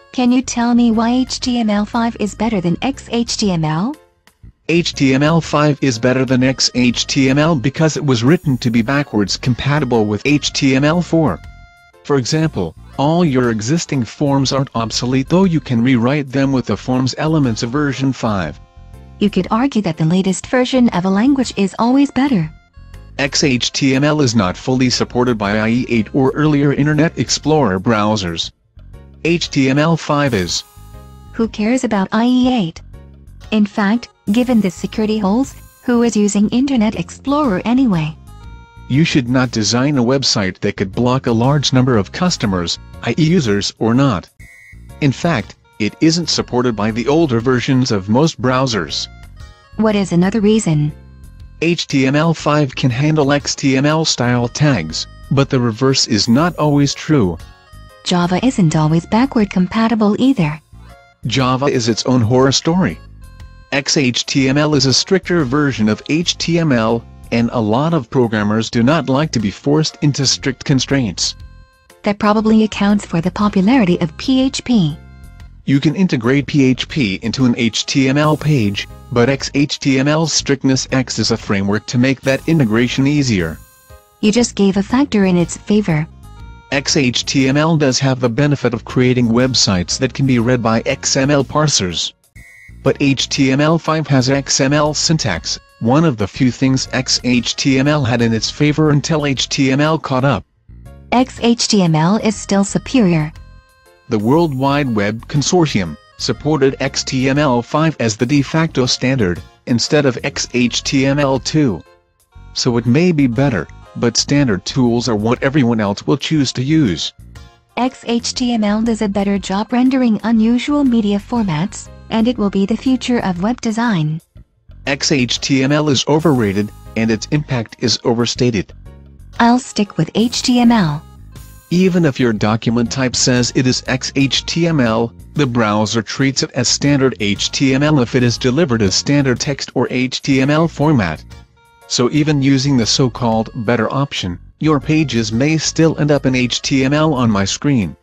Can you tell me why HTML5 is better than XHTML? HTML5 is better than XHTML because it was written to be backwards compatible with HTML4. For example, all your existing forms aren't obsolete, though you can rewrite them with the form's elements of version 5. You could argue that the latest version of a language is always better. XHTML is not fully supported by IE8 or earlier Internet Explorer browsers. HTML5 is. Who cares about IE8? In fact, given the security holes, who is using Internet Explorer anyway? You should not design a website that could block a large number of customers, i.e. users or not. In fact, it isn't supported by the older versions of most browsers. What is another reason? HTML5 can handle XTML-style tags, but the reverse is not always true. Java isn't always backward compatible either. Java is its own horror story. XHTML is a stricter version of HTML, and a lot of programmers do not like to be forced into strict constraints. That probably accounts for the popularity of PHP. You can integrate PHP into an HTML page, but XHTML's strictness acts as a framework to make that integration easier. You just gave a factor in its favor. XHTML does have the benefit of creating websites that can be read by XML parsers. But HTML5 has XML syntax, one of the few things XHTML had in its favor until HTML caught up. XHTML is still superior. The World Wide Web Consortium supported XTML5 as the de facto standard, instead of XHTML2. So it may be better, but standard tools are what everyone else will choose to use. XHTML does a better job rendering unusual media formats, and it will be the future of web design. XHTML is overrated, and its impact is overstated. I'll stick with HTML. Even if your document type says it is XHTML, the browser treats it as standard HTML if it is delivered as standard text or HTML format. So even using the so-called better option, your pages may still end up in HTML on my screen.